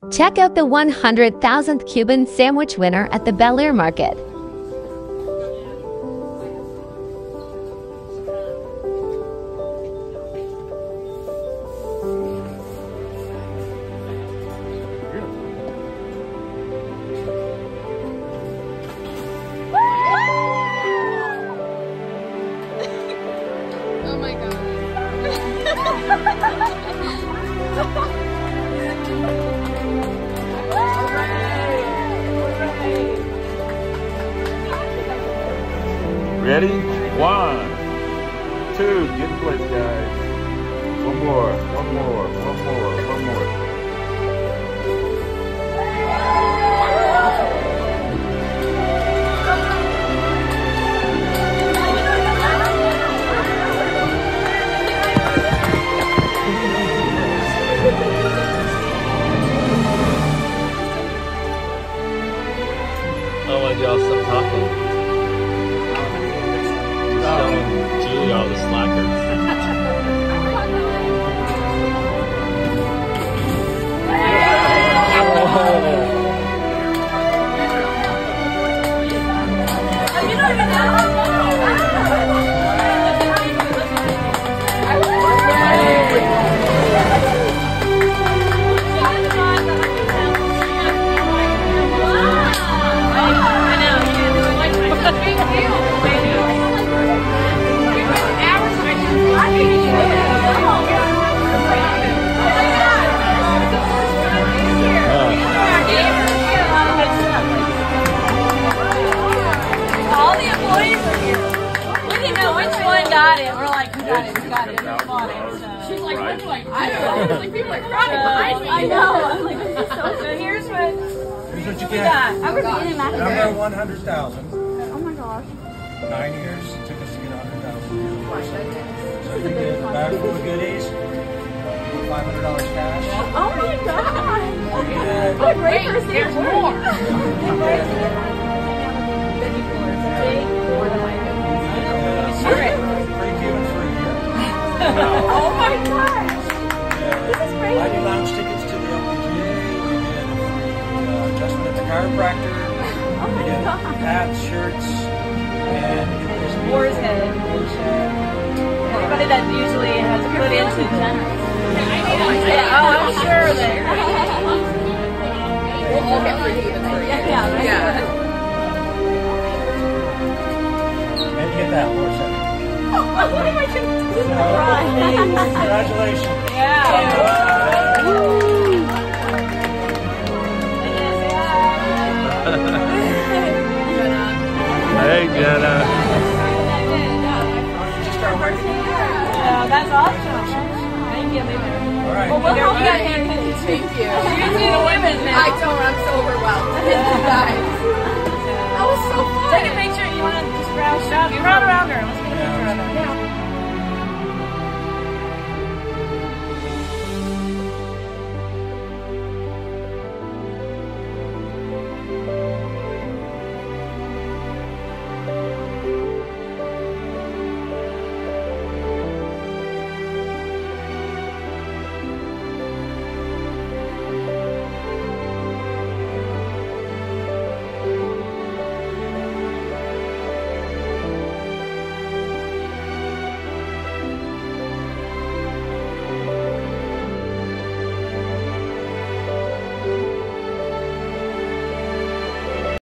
Check out the 100,000th Cuban sandwich winner at the Bel Air Market. Oh my god. Ready? 1, 2, get in place, guys. One more, one more, one more, one more. Oh, why'd y'all stop talking? Showing Julie all the slackers. Got it. We're like, we got it, we got it. We bought it. So. She's like, what do I do? Like, people are crying. I know. I'm like, this is so here's what you got. I was eating that. Number 100,000. Oh my gosh. 9 years it took us to get 100,000. So you get a bag full of goodies, $500 cash. Oh my god. What a great first day of work. Free Cuban for a year. Oh my gosh. This is crazy. I do lounge tickets to the LPGA. We get adjustment at the chiropractor. Oh my get god. hats, shirts, and get this Boar's head. Everybody that usually has put into generous. Yeah, oh, I'm sure that. We'll all get free Cuban for a year. Yeah. And you get that, Laura said. What am I doing? Congratulations. Yeah. Hey, Jenna. Just start working. That's awesome. Thank you. All right. Well, we'll help you out here. Thank you. You do the women's now. I don't, I'm so overwhelmed. Guys. That was so fun. Take a picture. You want to just round around her. Let's get a picture of her. Yeah.